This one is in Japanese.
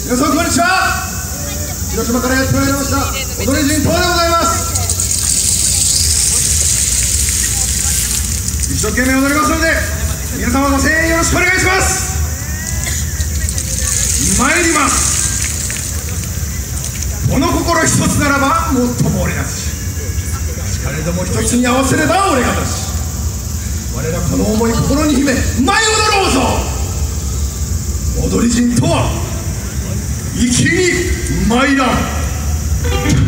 皆さんこんにちは。広島からやってまいりました踊り人東でございます。一生懸命踊りますので皆様ご声援よろしくお願いします。参ります。この心一つならばもっとも俺たち、しかれども一つに合わせれば俺がたち、我らこの思い心に秘め舞い踊ろうぞ。踊り人とは粋に参らん。